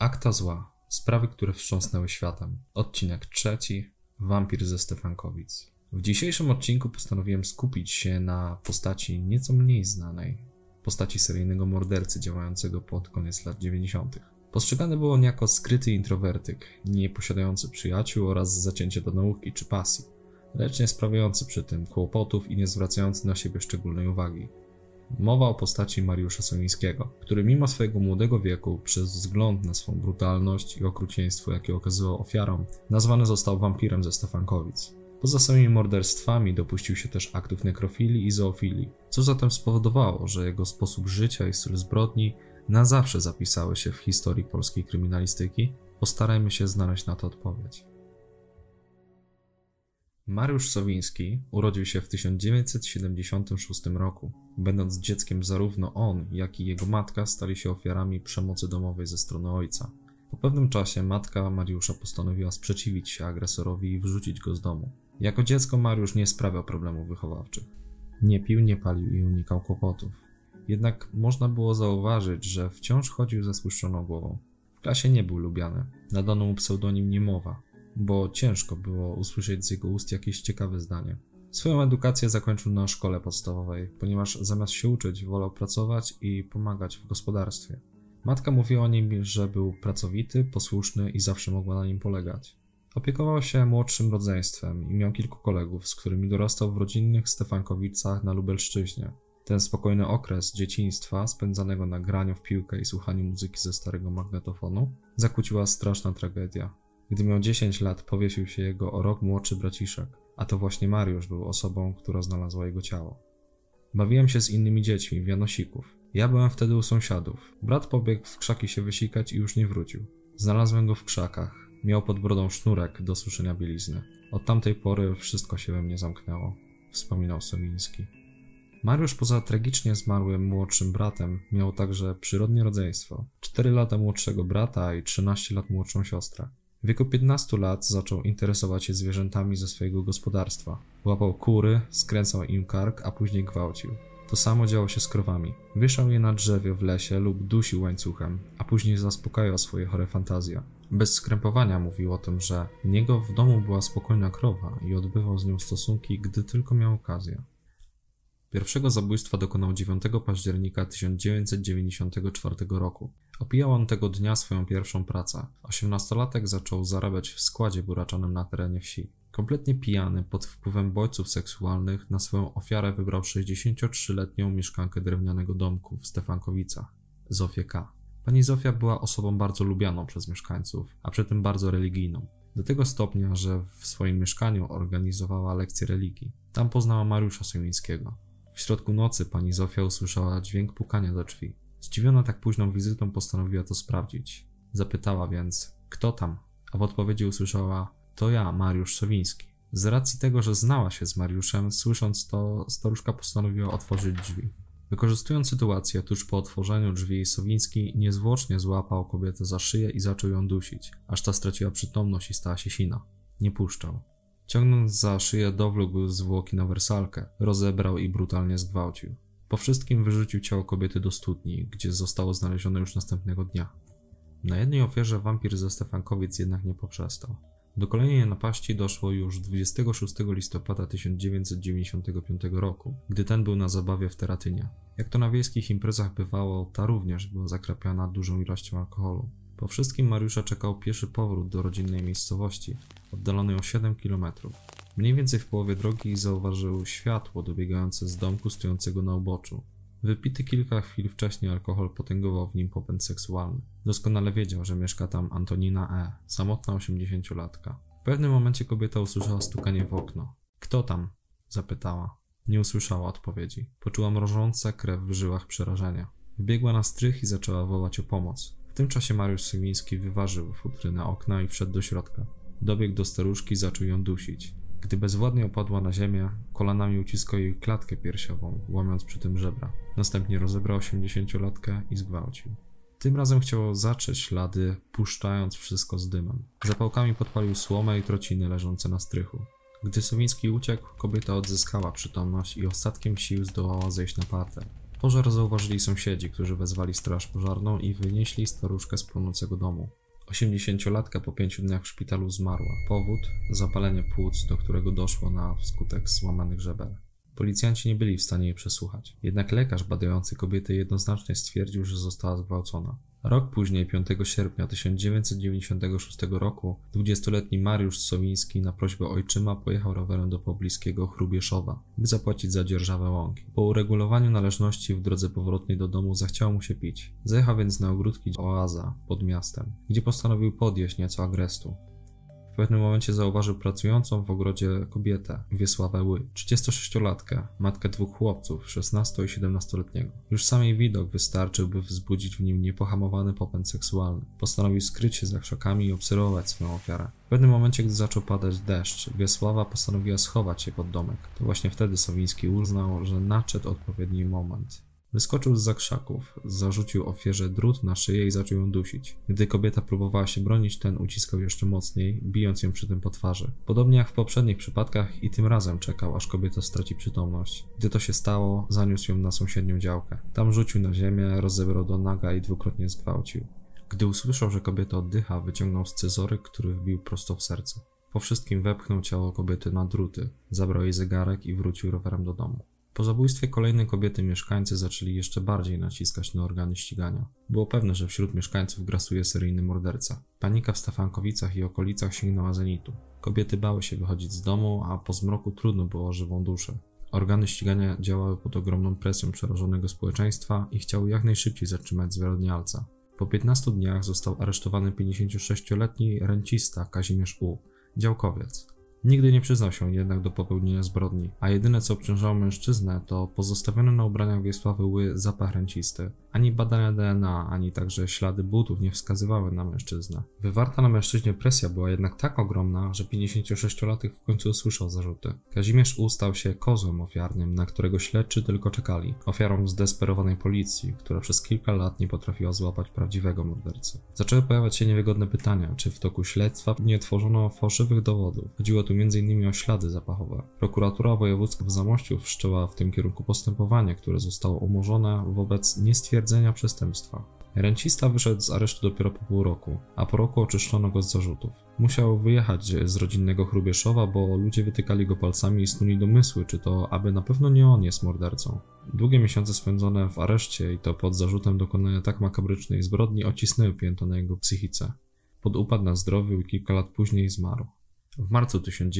Akta zła. Sprawy, które wstrząsnęły światem. Odcinek 3. Wampir ze Stefankowic. W dzisiejszym odcinku postanowiłem skupić się na postaci nieco mniej znanej. Postaci seryjnego mordercy działającego pod koniec lat 90. Postrzegany był on jako skryty introwertyk, nie posiadający przyjaciół oraz zacięcie do nauki czy pasji, lecz nie sprawiający przy tym kłopotów i nie zwracający na siebie szczególnej uwagi. Mowa o postaci Mariusza Sowińskiego, który mimo swojego młodego wieku, przez wzgląd na swą brutalność i okrucieństwo, jakie okazywał ofiarom, nazwany został wampirem ze Stefankowic. Poza samymi morderstwami dopuścił się też aktów nekrofilii i zoofilii, co zatem spowodowało, że jego sposób życia i styl zbrodni na zawsze zapisały się w historii polskiej kryminalistyki. Postarajmy się znaleźć na to odpowiedź. Mariusz Sowiński urodził się w 1976 roku. Będąc dzieckiem, zarówno on, jak i jego matka stali się ofiarami przemocy domowej ze strony ojca. Po pewnym czasie matka Mariusza postanowiła sprzeciwić się agresorowi i wyrzucić go z domu. Jako dziecko Mariusz nie sprawiał problemów wychowawczych. Nie pił, nie palił i unikał kłopotów. Jednak można było zauważyć, że wciąż chodził ze spuszczoną głową. W klasie nie był lubiany. Nadano mu pseudonim Niemowa, bo ciężko było usłyszeć z jego ust jakieś ciekawe zdanie. Swoją edukację zakończył na szkole podstawowej, ponieważ zamiast się uczyć, wolał pracować i pomagać w gospodarstwie. Matka mówiła o nim, że był pracowity, posłuszny i zawsze mogła na nim polegać. Opiekował się młodszym rodzeństwem i miał kilku kolegów, z którymi dorastał w rodzinnych Stefankowicach na Lubelszczyźnie. Ten spokojny okres dzieciństwa, spędzanego na graniu w piłkę i słuchaniu muzyki ze starego magnetofonu, zakłóciła straszna tragedia. Gdy miał 10 lat, powiesił się jego o rok młodszy braciszek, a to właśnie Mariusz był osobą, która znalazła jego ciało. Bawiłem się z innymi dziećmi w Janosików. Ja byłem wtedy u sąsiadów. Brat pobiegł w krzaki się wysikać i już nie wrócił. Znalazłem go w krzakach. Miał pod brodą sznurek do suszenia bielizny. Od tamtej pory wszystko się we mnie zamknęło, wspominał Sowiński. Mariusz poza tragicznie zmarłym młodszym bratem miał także przyrodnie rodzeństwo. 4 lata młodszego brata i 13 lat młodszą siostrę. W wieku 15 lat zaczął interesować się zwierzętami ze swojego gospodarstwa. Łapał kury, skręcał im kark, a później gwałcił. To samo działo się z krowami. Wieszał je na drzewie w lesie lub dusił łańcuchem, a później zaspokajał swoje chore fantazje. Bez skrępowania mówił o tym, że u niego w domu była spokojna krowa i odbywał z nią stosunki, gdy tylko miał okazję. Pierwszego zabójstwa dokonał 9 października 1994 roku. Opijał on tego dnia swoją pierwszą pracę. 18-latek zaczął zarabiać w składzie buraczanym na terenie wsi. Kompletnie pijany, pod wpływem bodźców seksualnych, na swoją ofiarę wybrał 63-letnią mieszkankę drewnianego domku w Stefankowicach, Zofię K. Pani Zofia była osobą bardzo lubianą przez mieszkańców, a przy tym bardzo religijną. Do tego stopnia, że w swoim mieszkaniu organizowała lekcje religii. Tam poznała Mariusza Sowińskiego. W środku nocy pani Zofia usłyszała dźwięk pukania do drzwi. Zdziwiona tak późną wizytą postanowiła to sprawdzić. Zapytała więc, kto tam? A w odpowiedzi usłyszała, to ja, Mariusz Sowiński. Z racji tego, że znała się z Mariuszem, słysząc to, staruszka postanowiła otworzyć drzwi. Wykorzystując sytuację, tuż po otworzeniu drzwi, Sowiński niezwłocznie złapał kobietę za szyję i zaczął ją dusić, aż ta straciła przytomność i stała się sina. Nie puszczał. Ciągnąc za szyję, dowlógł zwłoki na wersalkę, rozebrał i brutalnie zgwałcił. Po wszystkim wyrzucił ciało kobiety do studni, gdzie zostało znalezione już następnego dnia. Na jednej ofierze wampir ze Stefankowic jednak nie poprzestał. Do kolejnej napaści doszło już 26 listopada 1995 roku, gdy ten był na zabawie w Teratynie. Jak to na wiejskich imprezach bywało, ta również była zakrapiana dużą ilością alkoholu. Po wszystkim Mariusza czekał pieszy powrót do rodzinnej miejscowości, oddalonej o 7 km. Mniej więcej w połowie drogi zauważył światło dobiegające z domku stojącego na uboczu. Wypity kilka chwil wcześniej alkohol potęgował w nim popęd seksualny. Doskonale wiedział, że mieszka tam Antonina E., samotna 80-latka. W pewnym momencie kobieta usłyszała stukanie w okno. Kto tam? Zapytała. Nie usłyszała odpowiedzi. Poczuła mrożące krew w żyłach przerażenia. Wbiegła na strych i zaczęła wołać o pomoc. W tym czasie Mariusz Sowiński wyważył futrynę okna i wszedł do środka. Dobiegł do staruszki i zaczął ją dusić. Gdy bezwładnie opadła na ziemię, kolanami uciskał jej klatkę piersiową, łamiąc przy tym żebra. Następnie rozebrał 80-latkę i zgwałcił. Tym razem chciał zatrzeć ślady, puszczając wszystko z dymem. Zapałkami podpalił słomę i trociny leżące na strychu. Gdy Sowiński uciekł, kobieta odzyskała przytomność i ostatkiem sił zdołała zejść na parter. Pożar zauważyli sąsiedzi, którzy wezwali straż pożarną i wynieśli staruszkę z płonącego domu. 80-latka po 5 dniach w szpitalu zmarła. Powód? Zapalenie płuc, do którego doszło na skutek złamanych żeber. Policjanci nie byli w stanie jej przesłuchać. Jednak lekarz badający kobietę jednoznacznie stwierdził, że została zgwałcona. Rok później, 5 sierpnia 1996 roku, 20-letni Mariusz Sowiński na prośbę ojczyma pojechał rowerem do pobliskiego Hrubieszowa, by zapłacić za dzierżawę łąki. Po uregulowaniu należności w drodze powrotnej do domu zachciało mu się pić. Zajechał więc na ogródki Oaza pod miastem, gdzie postanowił podjeść nieco agrestu. W pewnym momencie zauważył pracującą w ogrodzie kobietę, Wiesławę Ły, 36-latkę, matkę 2 chłopców, 16- i 17-letniego. Już sam jej widok wystarczył, by wzbudzić w nim niepohamowany popęd seksualny. Postanowił skryć się za krzakami i obserwować swoją ofiarę. W pewnym momencie, gdy zaczął padać deszcz, Wiesława postanowiła schować się pod domek. To właśnie wtedy Sowiński uznał, że nadszedł odpowiedni moment. Wyskoczył zza krzaków, zarzucił ofierze drut na szyję i zaczął ją dusić. Gdy kobieta próbowała się bronić, ten uciskał jeszcze mocniej, bijąc ją przy tym po twarzy. Podobnie jak w poprzednich przypadkach i tym razem czekał, aż kobieta straci przytomność. Gdy to się stało, zaniósł ją na sąsiednią działkę. Tam rzucił na ziemię, rozebrał do naga i dwukrotnie zgwałcił. Gdy usłyszał, że kobieta oddycha, wyciągnął scyzoryk, który wbił prosto w serce. Po wszystkim wepchnął ciało kobiety na druty, zabrał jej zegarek i wrócił rowerem do domu. Po zabójstwie kolejnej kobiety mieszkańcy zaczęli jeszcze bardziej naciskać na organy ścigania. Było pewne, że wśród mieszkańców grasuje seryjny morderca. Panika w Stefankowicach i okolicach sięgnęła zenitu. Kobiety bały się wychodzić z domu, a po zmroku trudno było o żywą duszę. Organy ścigania działały pod ogromną presją przerażonego społeczeństwa i chciały jak najszybciej zatrzymać zwyrodnialca. Po 15 dniach został aresztowany 56-letni rencista Kazimierz U., działkowiec. Nigdy nie przyznał się jednak do popełnienia zbrodni, a jedyne co obciążało mężczyznę to pozostawiony na ubraniach Wiesławy Ły zapach rencisty. Ani badania DNA, ani także ślady butów nie wskazywały na mężczyznę. Wywarta na mężczyźnie presja była jednak tak ogromna, że 56-latek w końcu usłyszał zarzuty. Kazimierz U. stał się kozłem ofiarnym, na którego śledczy tylko czekali. Ofiarą zdesperowanej policji, która przez kilka lat nie potrafiła złapać prawdziwego mordercy. Zaczęły pojawiać się niewygodne pytania, czy w toku śledztwa nie tworzono fałszywych dowodów. Chodziło tu m.in. o ślady zapachowe. Prokuratura wojewódzka w Zamościu wszczęła w tym kierunku postępowanie, które zostało umorzone wobec niestwierdzenia przestępstwa. Rencista wyszedł z aresztu dopiero po pół roku, a po roku oczyszczono go z zarzutów. Musiał wyjechać z rodzinnego Hrubieszowa, bo ludzie wytykali go palcami i snuli domysły, czy to aby na pewno nie on jest mordercą. Długie miesiące spędzone w areszcie i to pod zarzutem dokonania tak makabrycznej zbrodni ocisnęły piętno na jego psychice. Podupadł na zdrowiu i kilka lat później zmarł. W marcu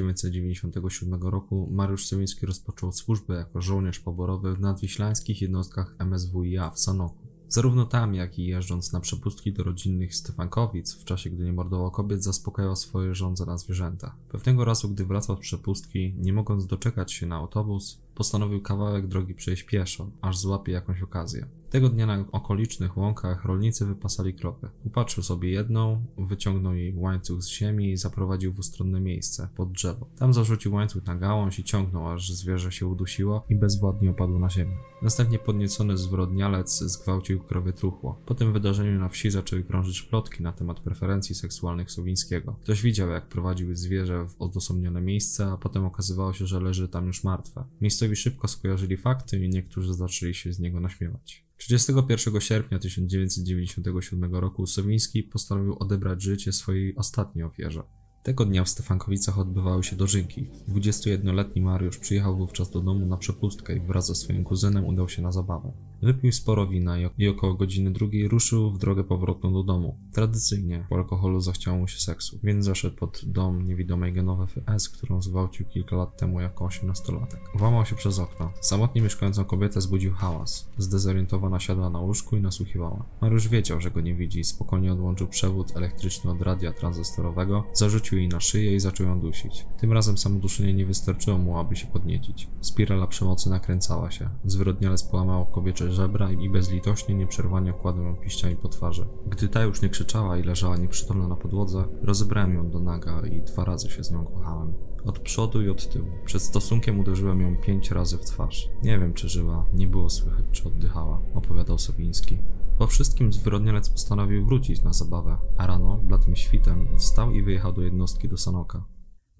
1997 roku Mariusz Sowiński rozpoczął służbę jako żołnierz poborowy w nadwiślańskich jednostkach MSWiA w Sanoku. Zarówno tam, jak i jeżdżąc na przepustki do rodzinnych Stefankowic, w czasie gdy nie mordował kobiet, zaspokajał swoje żądze na zwierzęta. Pewnego razu, gdy wracał z przepustki, nie mogąc doczekać się na autobus, postanowił kawałek drogi przejść pieszo, aż złapie jakąś okazję. Tego dnia na okolicznych łąkach rolnicy wypasali kropy. Upatrzył sobie jedną, wyciągnął jej łańcuch z ziemi i zaprowadził w ustronne miejsce, pod drzewo. Tam zarzucił łańcuch na gałąź i ciągnął, aż zwierzę się udusiło i bezwładnie opadło na ziemię. Następnie podniecony zwyrodnialec zgwałcił krowie truchło. Po tym wydarzeniu na wsi zaczęły krążyć plotki na temat preferencji seksualnych Sowińskiego. Ktoś widział, jak prowadził zwierzę w odosobnione miejsce, a potem okazywało się, że leży tam już martwe. Miejscowi szybko skojarzyli fakty i niektórzy zaczęli się z niego naśmiewać. 31 sierpnia 1997 roku Sowiński postanowił odebrać życie swojej ostatniej ofierze. Tego dnia w Stefankowicach odbywały się dożynki. 21-letni Mariusz przyjechał wówczas do domu na przepustkę i wraz ze swoim kuzynem udał się na zabawę. Wypił sporo wina i około godziny 2 ruszył w drogę powrotną do domu. Tradycyjnie po alkoholu zachciało mu się seksu, więc zaszedł pod dom niewidomej Genowefy S., którą zgwałcił kilka lat temu jako 18-latek. Włamał się przez okno. Samotnie mieszkającą kobietę zbudził hałas. Zdezorientowana siadła na łóżku i nasłuchiwała. Mariusz wiedział, że go nie widzi i spokojnie odłączył przewód elektryczny od radia tranzystorowego, zarzucił jej na szyję i zaczął ją dusić. Tym razem samo duszenie nie wystarczyło mu, aby się podniecić. Spirala przemocy nakręcała się. Zwyrodnialec połamał kobiecie żebra i bezlitośnie, nieprzerwanie okładał ją pięściami po twarzy. Gdy ta już nie krzyczała i leżała nieprzytomna na podłodze, rozebrałem ją do naga i 2 razy się z nią kochałem. Od przodu i od tyłu. Przed stosunkiem uderzyłem ją 5 razy w twarz. Nie wiem, czy żyła, nie było słychać, czy oddychała, opowiadał Sowiński. Po wszystkim zwyrodnialec postanowił wrócić na zabawę, a rano, bladym świtem, wstał i wyjechał do jednostki do Sanoka.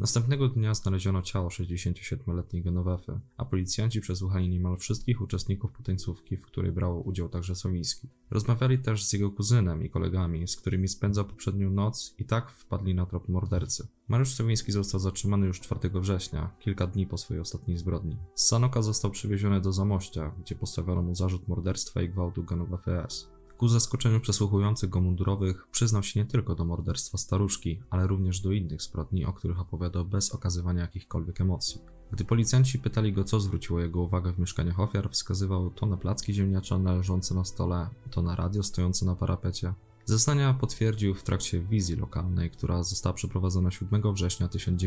Następnego dnia znaleziono ciało 67-letniej Genowefy, a policjanci przesłuchali niemal wszystkich uczestników potańcówki, w której brał udział także Sowiński. Rozmawiali też z jego kuzynem i kolegami, z którymi spędzał poprzednią noc i tak wpadli na trop mordercy. Mariusz Sowiński został zatrzymany już 4 września, kilka dni po swojej ostatniej zbrodni. Z Sanoka został przywieziony do Zamościa, gdzie postawiono mu zarzut morderstwa i gwałtu Genowefy S. Ku zaskoczeniu przesłuchujących go mundurowych przyznał się nie tylko do morderstwa staruszki, ale również do innych zbrodni, o których opowiadał bez okazywania jakichkolwiek emocji. Gdy policjanci pytali go, co zwróciło jego uwagę w mieszkaniach ofiar, wskazywał to na placki ziemniaczane leżące na stole, to na radio stojące na parapecie. Zeznania potwierdził w trakcie wizji lokalnej, która została przeprowadzona 7 września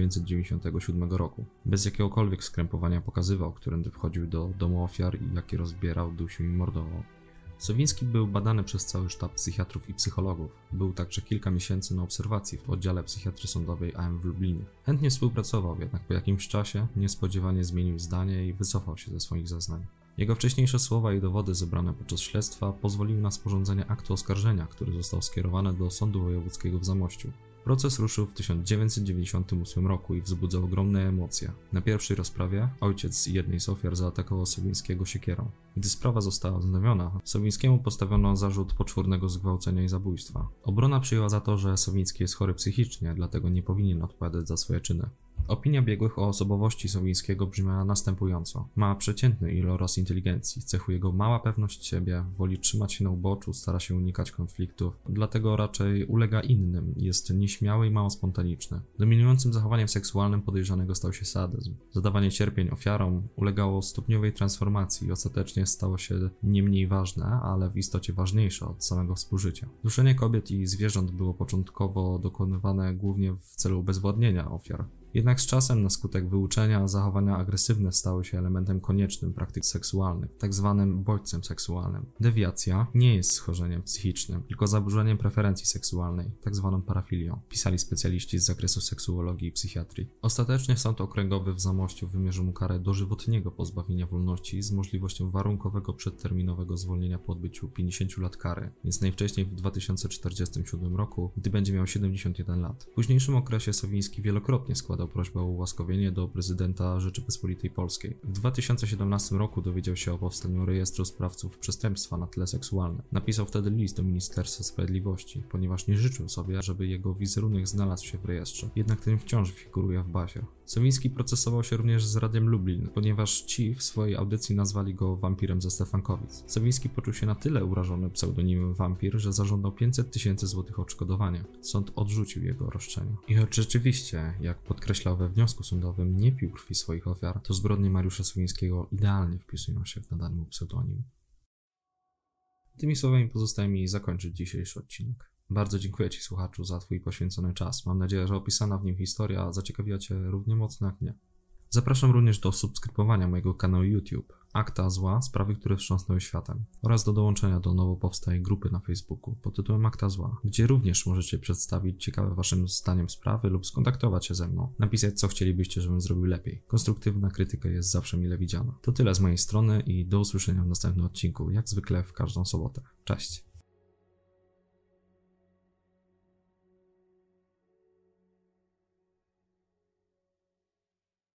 1997 roku. Bez jakiegokolwiek skrępowania pokazywał, którędy wchodził do domu ofiar i jakie rozbierał, dusił i mordował. Sowiński był badany przez cały sztab psychiatrów i psychologów. Był także kilka miesięcy na obserwacji w oddziale psychiatrii sądowej AM w Lublinie. Chętnie współpracował, jednak po jakimś czasie niespodziewanie zmienił zdanie i wycofał się ze swoich zeznań. Jego wcześniejsze słowa i dowody zebrane podczas śledztwa pozwoliły na sporządzenie aktu oskarżenia, który został skierowany do Sądu Wojewódzkiego w Zamościu. Proces ruszył w 1998 roku i wzbudzał ogromne emocje. Na pierwszej rozprawie ojciec jednej z ofiar zaatakował Sowińskiego siekierą. Gdy sprawa została wznowiona, Sowińskiemu postawiono zarzut poczwórnego zgwałcenia i zabójstwa. Obrona przyjęła za to, że Sowiński jest chory psychicznie, dlatego nie powinien odpowiadać za swoje czyny. Opinia biegłych o osobowości Sowińskiego brzmiała następująco. Ma przeciętny iloraz inteligencji, cechuje go mała pewność siebie, woli trzymać się na uboczu, stara się unikać konfliktów, dlatego raczej ulega innym, jest nieśmiały i mało spontaniczny. Dominującym zachowaniem seksualnym podejrzanego stał się sadyzm. Zadawanie cierpień ofiarom ulegało stopniowej transformacji i ostatecznie stało się nie mniej ważne, ale w istocie ważniejsze od samego współżycia. Duszenie kobiet i zwierząt było początkowo dokonywane głównie w celu ubezwładnienia ofiar. Jednak z czasem, na skutek wyuczenia, zachowania agresywne stały się elementem koniecznym praktyk seksualnych, tak zwanym bodźcem seksualnym. Dewiacja nie jest schorzeniem psychicznym, tylko zaburzeniem preferencji seksualnej, tak zwaną parafilią, pisali specjaliści z zakresu seksuologii i psychiatrii. Ostatecznie Sąd Okręgowy w Zamościu wymierzył mu karę dożywotniego pozbawienia wolności z możliwością warunkowego przedterminowego zwolnienia po odbyciu 50 lat kary, więc najwcześniej w 2047 roku, gdy będzie miał 71 lat. W późniejszym okresie Sowiński wielokrotnie składał prośbę o ułaskawienie do prezydenta Rzeczypospolitej Polskiej. W 2017 roku dowiedział się o powstaniu rejestru sprawców przestępstwa na tle seksualnym. Napisał wtedy list do Ministerstwa Sprawiedliwości, ponieważ nie życzył sobie, żeby jego wizerunek znalazł się w rejestrze. Jednak ten wciąż figuruje w bazie. Sowiński procesował się również z Radiem Lublin, ponieważ ci w swojej audycji nazwali go wampirem ze Stefankowic. Sowiński poczuł się na tyle urażony pseudonimem wampir, że zażądał 500 000 złotych odszkodowania. Sąd odrzucił jego roszczenia. I choć rzeczywiście, jak podkreślał we wniosku sądowym, nie pił krwi swoich ofiar, to zbrodnie Mariusza Sowińskiego idealnie wpisują się w nadany mu pseudonim. Tymi słowami pozostaje mi zakończyć dzisiejszy odcinek. Bardzo dziękuję Ci, słuchaczu, za Twój poświęcony czas. Mam nadzieję, że opisana w nim historia zaciekawiła Cię równie mocno jak mnie. Zapraszam również do subskrybowania mojego kanału YouTube Akta Zła, sprawy, które wstrząsnęły światem, oraz do dołączenia do nowo powstałej grupy na Facebooku pod tytułem Akta Zła, gdzie również możecie przedstawić ciekawe Waszym zdaniem sprawy lub skontaktować się ze mną, napisać, co chcielibyście, żebym zrobił lepiej. Konstruktywna krytyka jest zawsze mile widziana. To tyle z mojej strony i do usłyszenia w następnym odcinku, jak zwykle w każdą sobotę. Cześć!